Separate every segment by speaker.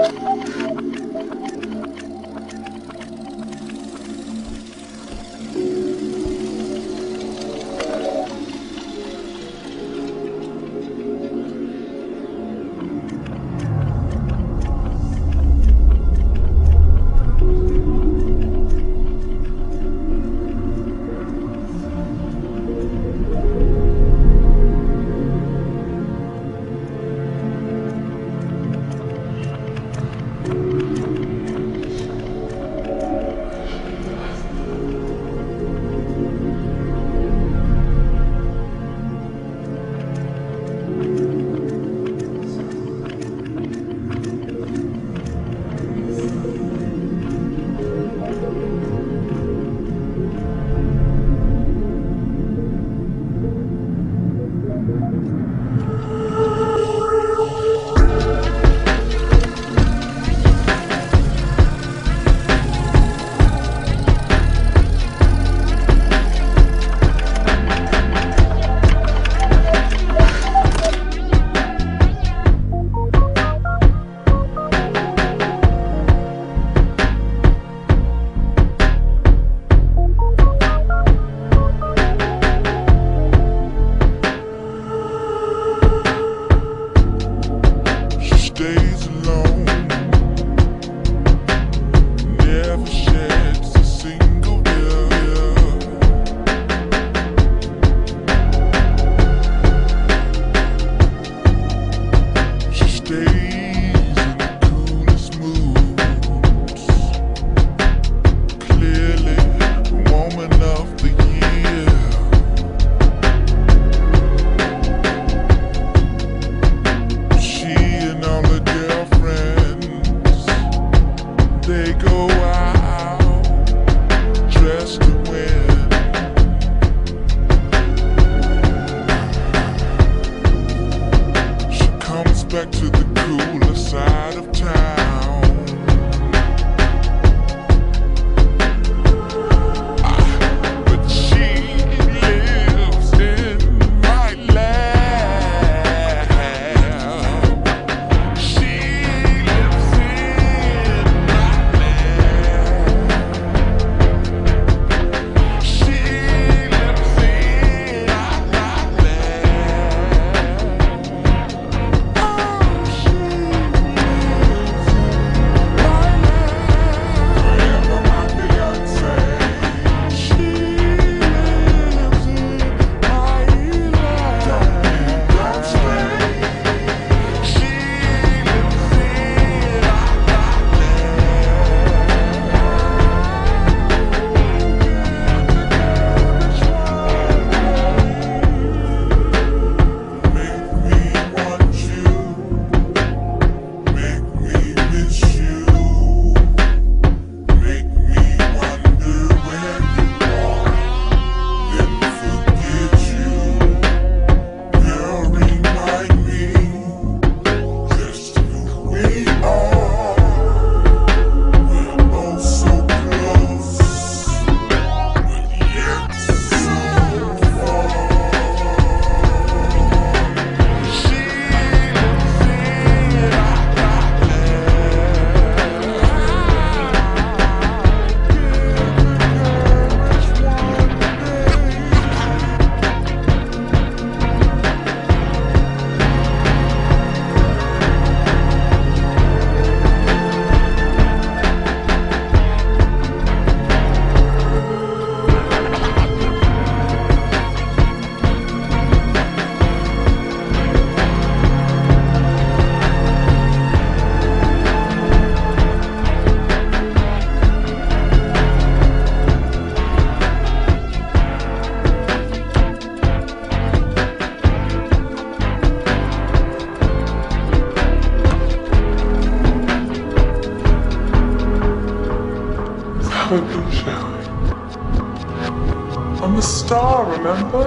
Speaker 1: I'm a star, remember?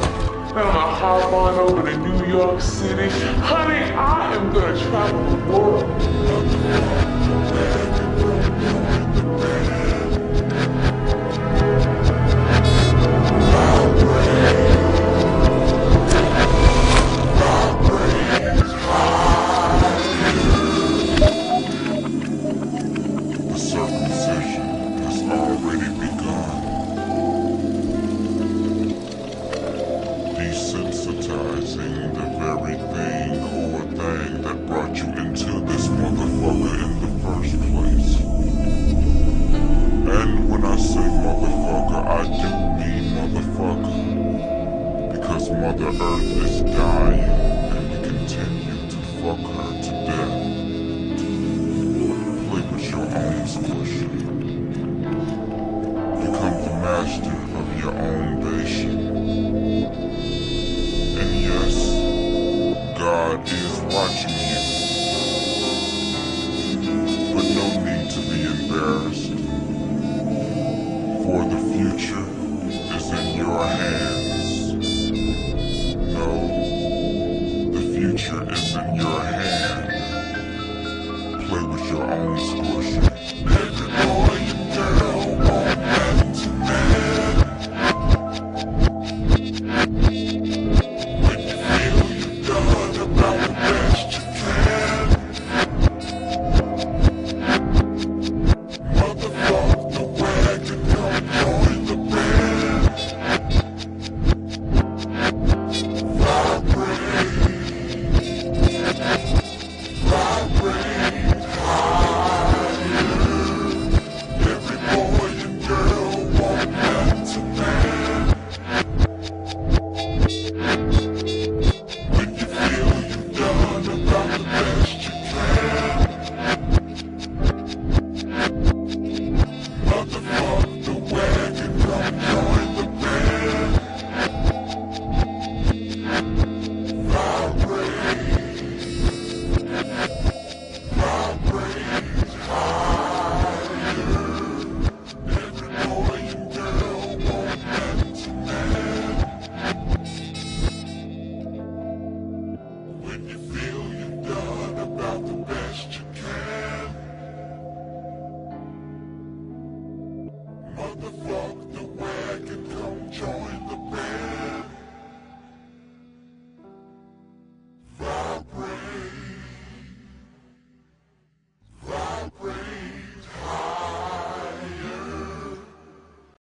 Speaker 1: And I'm gonna hop on over to New York City. Honey, I am gonna travel the world. that is watching you. But no need to be embarrassed, for the future is in your hands. No, the future is in your hand. Play with your own squishy. Every boy and girl want that tonight. When you feel you've done about the best you can. Motherfuck the wagon, come join the band. Vibrate, vibrate higher. Every boy and girl want that tonight. When you feel you've done about the best you can. Motherfuck the wagon, come join the band. Vibrate, vibrate higher. Every boy and girl want that tonight. When you feel you've done about the best you can. Motherfuck the wagon, come join